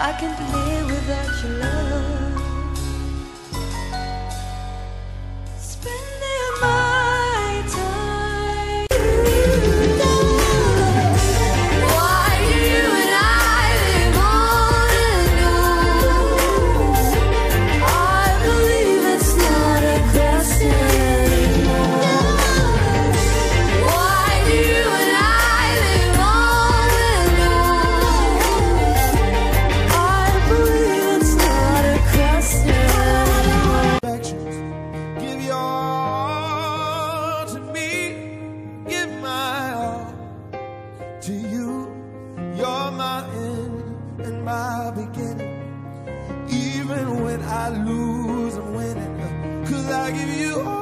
I can't live without your love. Spending my time. Why do you and I live on and on? I believe it's not a question anymore. Why do you and I live on and on? I believe it's not a question anymore. Give your all to me, give my all to you. You're my end and my beginning. Even when I lose, I'm winning, 'cause I give you all.